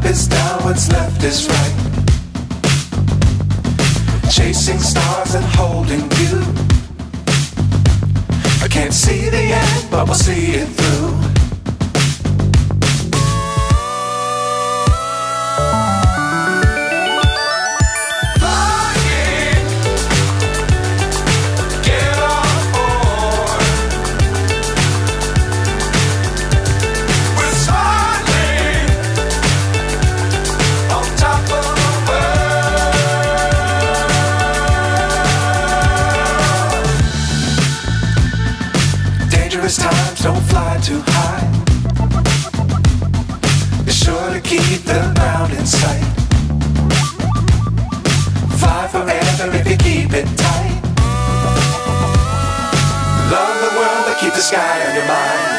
is down, what's left is right. Chasing stars and holding you. I can't see the end, but we'll see it through. Times don't fly too high. Be sure to keep the ground in sight. Fly forever if you keep it tight. Love the world, but keep the sky on your mind.